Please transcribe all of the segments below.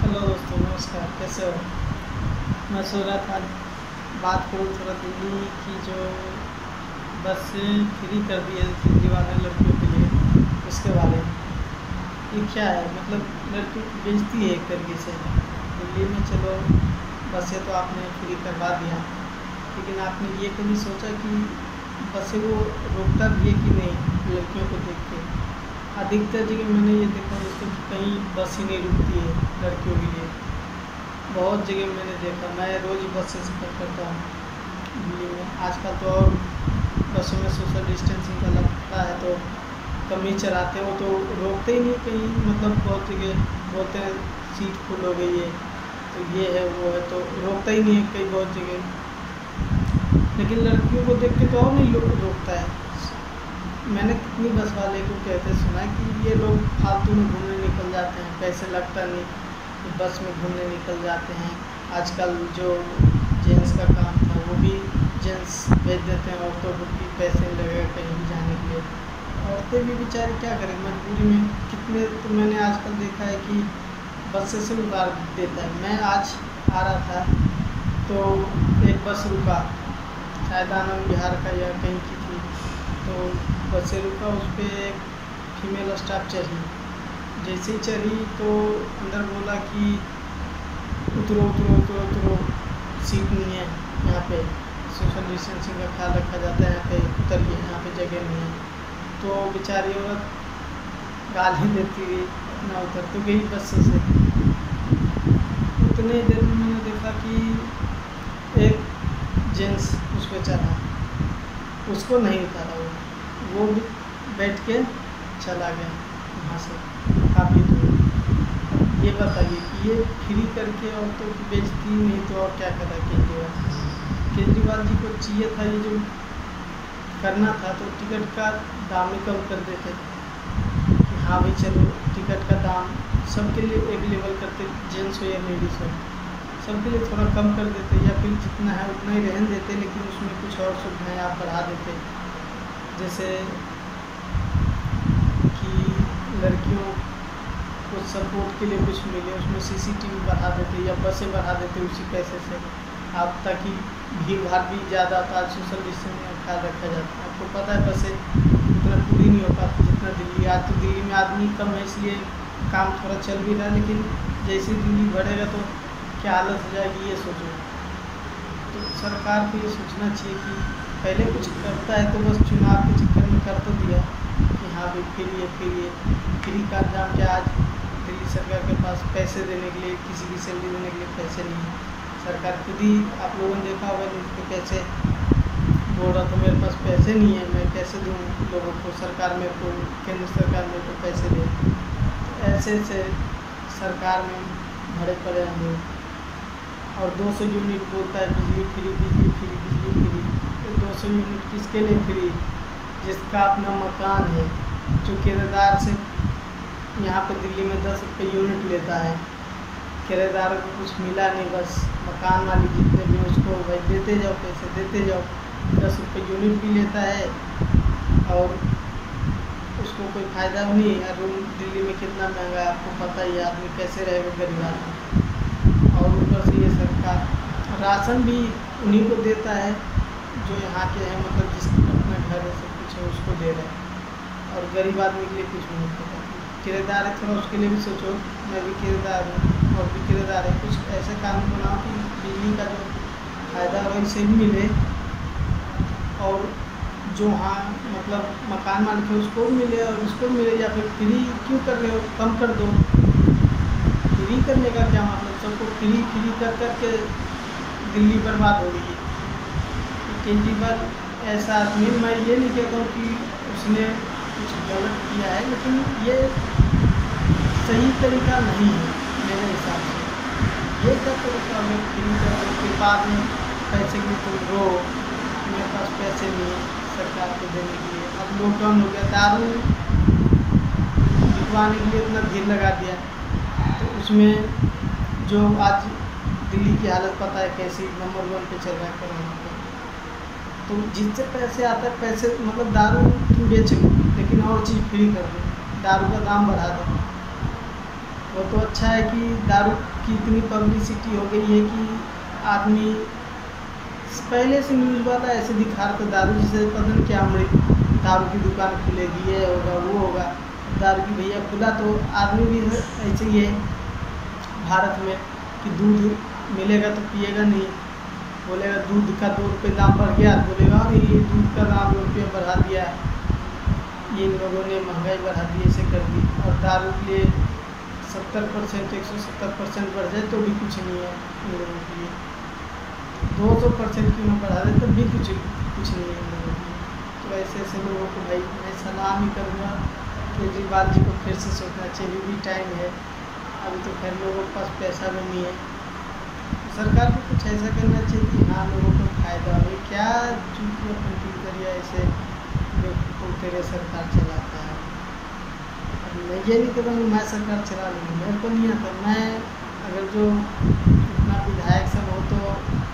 Hello दोस्तों, नमस्कार। कैसे हो? मैं सोच रहा था बात करूँ थोड़ा दिल्ली की जो बस फ्री कर दी है केजरीवाल ने लड़कियों के लिए, उसके बारे में। ये क्या है, मतलब लड़कियों की बेइज्जती है एक तरीके से। दिल्ली में चलो बसें तो आपने फ्री करवा दिया, लेकिन आपने ये कभी सोचा कि बसें वो रोकता भी है कि नहीं लड़कियों को देख के? अधिकतर जगह मैंने ये देखा दोस्तों कि कहीं बस ही नहीं रुकती है लड़कियों के लिए। बहुत जगह मैंने देखा, मैं रोज़ ही बस से सफ़र करता हूँ दिल्ली में। आजकल तो और बसों में सोशल डिस्टेंसिंग का लगता है तो कम ही चलाते हो, तो रोकते ही नहीं कहीं। मतलब बहुत जगह बोलते हैं सीट फुल हो गई है, तो ये है वो है, तो रोकता ही नहीं है कई बहुत जगह। लेकिन लड़कियों को देख के तो और नहीं रोकता है। मैंने कितनी बस वाले को कहते सुना है कि ये लोग फालतू में घूमने निकल जाते हैं, पैसे लगता नहीं, तो बस में घूमने निकल जाते हैं। आजकल जो जेंट्स का काम था वो भी जेंट्स भेज देते हैं औरतों को भी पैसे लगेगा कहीं भी जाने के लिए। औरतें भी बेचारी क्या करें मजबूरी में। कितने तो मैंने आजकल देखा है कि बस से उतार देता है। मैं आज आ रहा था तो एक बस रुका, शायद आनंद बिहार का या कहीं की थी, तो बस से रुका, उस पर एक फीमेल स्टाफ चढ़ी। जैसे ही चढ़ी तो अंदर बोला कि उतरो उतरो उतरो उतरो, सीट नहीं है यहाँ पे, सोशल डिस्टेंसिंग का ख्याल रखा जाता है, यहाँ पे उतरिए, यहाँ पे जगह नहीं है। तो बेचारी औरत गाली देती हुई ना उतर तो गई बस से। उतने देर में मैंने देखा कि एक जेंट्स उस पर चढ़ा, उसको नहीं उतारा, वो भी बैठ के चला गया वहाँ से काफ़ी दूर। ये बताइए कि ये फ्री करके औरतों की बेइज्जती नहीं तो और क्या करा केजरीवाल जी को चाहिए था ये जो करना था, तो टिकट का दाम ही कम कर देते कि हाँ भाई चलो टिकट का दाम सबके लिए एक लेवल करते, जेंट्स हो या लेडीज़ हो सबके लिए थोड़ा कम कर देते, या फिर जितना है उतना ही रहने देते, लेकिन उसमें कुछ और सुविधाएँ आप बढ़ा देते। जैसे कि लड़कियों को सपोर्ट के लिए कुछ मिले, उसमें सीसीटीवी बढ़ा देते या बसें बढ़ा देते उसी पैसे से आप, ताकि भीड़ भाड़ भी ज़्यादा था, सोशल डिस्टेंसिंग का ख्याल रखा जाता है। आपको पता है बसें उतना पूरी नहीं हो पाती जितना दिल्ली। आज तो दिल्ली में आदमी कम है इसलिए काम थोड़ा चल भी रहा है, लेकिन जैसे दिल्ली बढ़ेगा तो क्या हालत हो जाएगी ये सोचो। तो सरकार को ये सोचना चाहिए कि पहले कुछ करता है तो बस चुनाव के चक्कर में कर तो दिया कि हाँ भाई फ्री का दाम क्या। आज दिल्ली सरकार के पास पैसे देने के लिए, किसी की सैलरी देने के लिए पैसे नहीं है। सरकार खुद ही, आप लोगों ने देखा होगा न्यूज़ पे कैसे बोल रहा था मेरे पास पैसे नहीं है, मैं कैसे दूँ लोगों को, सरकार मेरे को, केंद्र सरकार मेरे को पैसे दे। ऐसे ऐसे सरकार में भरे पड़े हैं लोग। और 200 यूनिट बोलता है बिजली फ्री बिजली फ्री बिजली फ्री। तो 200 यूनिट किसके लिए फ्री? जिसका अपना मकान है, जो किराएदार से यहाँ पे दिल्ली में 10 रुपये यूनिट लेता है, किराएदार को कुछ मिला नहीं, बस मकान मालिक जितने भी उसको भाई देते जाओ, पैसे देते जाओ। 10 रुपये यूनिट भी लेता है और उसको कोई फ़ायदा नहीं है। रूम दिल्ली में कितना महंगा है आपको पता ही है, आदमी कैसे रहेगा गरीब आदमी। और ऊपर से ये सरकार राशन भी उन्हीं को देता है जो यहाँ के हैं, मतलब जिसका अपना घर है सब कुछ है उसको दे रहा है, और गरीब आदमी के लिए कुछ नहीं होता। किराएदार है, थोड़ा उसके लिए भी सोचो। मैं भी किराएदार हूँ और भी किराएदार है, कुछ ऐसे कानून बनाओ कि बिजली का जो फ़ायदा है इसे भी मिले, और जो हाँ मतलब मकान मालिक है उसको भी मिले और उसको भी मिले। या फिर फ्री क्यों कर रहे हो, कम कर दो। फ्री करने का क्या मतलब, सबको फ्री फ्री कर करके दिल्ली बर्बाद हो गई है। केजरीवाल ऐसा आदमी, मैं ये नहीं कहता हूँ कि उसने कुछ गलत किया है, लेकिन ये सही तरीका नहीं है मेरे हिसाब से। ये क्या तरीका है फ्री करने के बाद में पैसे की तुम रो मेरे पास पैसे नहीं है सरकार को देने के लिए। अब लॉकडाउन हो गया, दारू बिकवाने के लिए इतना भीड़ लगा दिया, तो उसमें जो आज दिल्ली की हालत पता है कैसी, नंबर 1 पे चल रहा है कोरोना पे। तो जिससे पैसे आता है, पैसे मतलब दारू तुम बेच लो, लेकिन और चीज़ फ्री कर दो, दारू का दाम बढ़ा दो, वो तो अच्छा है कि दारू की इतनी पब्लिसिटी हो गई है कि आदमी पहले से न्यूज़ वाला ऐसे दिखा रहा था, दारू जैसे पता नहीं क्या दारू की दुकान खुलेगी, ये होगा वो होगा, दारू की भैया खुला तो आदमी भी ऐसे ही है भारत में कि दूध मिलेगा तो पिएगा नहीं, बोलेगा दूध का 2 रुपये दाम बढ़ गया, बोलेगा और ये दूध का दाम 2 रुपये बढ़ा दिया, ये इन लोगों ने महंगाई बढ़ा दी, ऐसे कर दी। और दारू के लिए 70% 170% बढ़ जाए तो भी कुछ नहीं है इन लोगों के लिए, 200% क्यों ना बढ़ा दे तब भी कुछ नहीं है इन लोगों के लिए। तो ऐसे ऐसे लोगों को भाई मैं सलाह ही करूँगा केजरीवाल जी को फिर से सोचना चाहिए, भी टाइम है, अभी तो खैर लोगों के पास पैसा भी नहीं है, सरकार को कुछ ऐसा करना चाहिए कि हाँ लोगों को फायदा हो। क्या चूंकि अपनी करिए ऐसे जो तेरे सरकार चलाता है, अब मैं ये नहीं करूँगा मैं सरकार चला लूँगी, मेरे को नहीं आता। मैं अगर जो इतना विधायक सब हो तो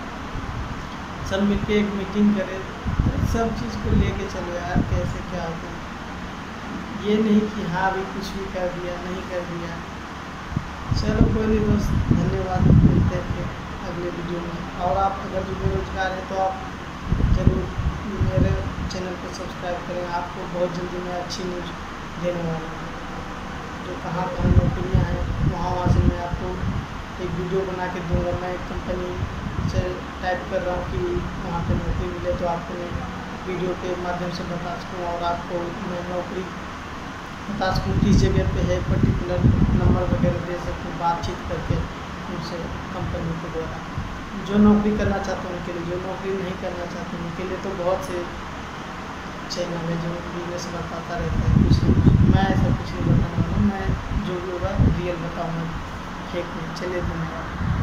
सब मिलके एक मीटिंग करें, सब चीज़ को लेके चलो यार, कैसे क्या होता है, ये नहीं कि हाँ अभी कुछ भी कर दिया नहीं कर दिया। चलो कोई नहीं दोस्त, धन्यवाद, मिलते हैं फिर अगले वीडियो में। और आप अगर जो बेरोजगार हैं तो आप ज़रूर मेरे चैनल को सब्सक्राइब करें, आपको बहुत जल्दी मैं अच्छी न्यूज़ देने वाला हूँ, जो कहाँ कहाँ नौकरियाँ हैं वहाँ से मैं आपको एक वीडियो बना के दूँगा। मैं एक कंपनी से टाइप कर रहा हूँ कि वहाँ पर नौकरी मिले तो आपको मैं वीडियो के माध्यम से बता सकूँ, और आपको मैं नौकरी बता सकूँ किस जगह पे है, पर्टिकुलर नंबर वगैरह दे सकूँ बातचीत करके उनसे, कंपनी के द्वारा। जो नौकरी करना चाहते हैं उनके लिए, जो नौकरी नहीं करना चाहते उनके लिए तो बहुत से चैनल है जो बिजनेस बताता रहता है कुछ। मैं ऐसा कुछ नहीं बताने वाला, मैं जो भी होगा रियल बताऊँगा, फेक नहीं। चलिए धन्यवाद।